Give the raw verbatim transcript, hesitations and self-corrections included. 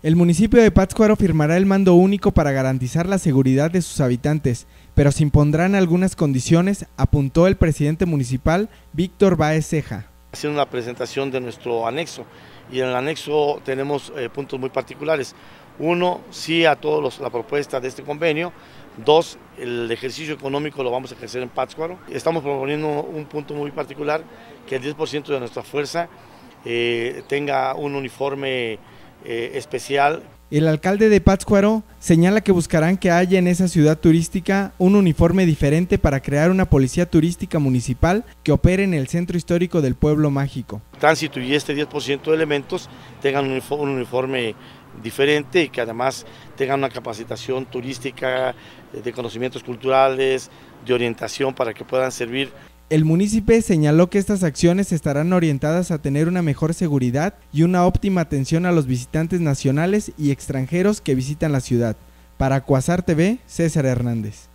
El municipio de Pátzcuaro firmará el mando único para garantizar la seguridad de sus habitantes, pero se impondrán algunas condiciones, apuntó el presidente municipal Víctor Báez Ceja. Haciendo una presentación de nuestro anexo, y en el anexo tenemos eh, puntos muy particulares. Uno, sí a todos la propuesta de este convenio. Dos, el ejercicio económico lo vamos a ejercer en Pátzcuaro. Estamos proponiendo un punto muy particular, que el diez por ciento de nuestra fuerza eh, tenga un uniforme eh, especial. El alcalde de Pátzcuaro señala que buscarán que haya en esa ciudad turística un uniforme diferente para crear una policía turística municipal que opere en el centro histórico del pueblo mágico. Tránsito y este diez por ciento de elementos tengan un uniforme diferente y que además tengan una capacitación turística, de conocimientos culturales, de orientación para que puedan servir. El municipio señaló que estas acciones estarán orientadas a tener una mejor seguridad y una óptima atención a los visitantes nacionales y extranjeros que visitan la ciudad. Para Cuasar T V, César Hernández.